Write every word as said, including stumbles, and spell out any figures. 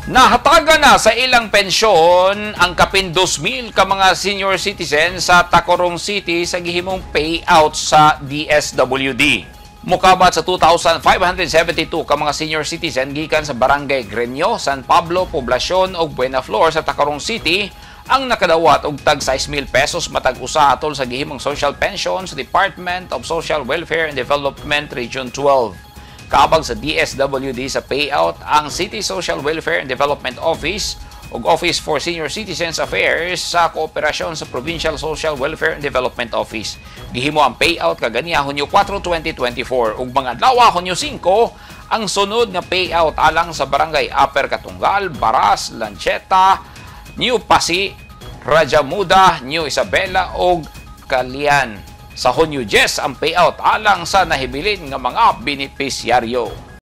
Nahatagan na sa ilang pensyon ang kapin two mil ka mga senior citizen sa Tacurong City sa gihimong payout sa D S W D. Mukabat sa two thousand five hundred seventy-two ka mga senior citizen gikan sa Barangay Grenyo, San Pablo, Poblacion ug Buena Flor sa Tacurong City ang nakadawat og tag six mil pesos matag usa atol sa gihimong social pension sa Department of Social Welfare and Development Region twelve. Kaabang sa D S W D sa payout ang City Social Welfare and Development Office ug Office for Senior Citizens Affairs sa kooperasyon sa Provincial Social Welfare and Development Office. Gihimo ang payout kaganiya Hunyo four, twenty twenty-four ug mga adlaw Hunyo five ang sunod nga payout alang sa Barangay Upper Katunggal, Baras, Lancheta, New Pasi, Rajamuda, New Isabela ug Kalian. Sa Hunyo ten ang payout alang sa nahibilin nga mga benepisyaryo.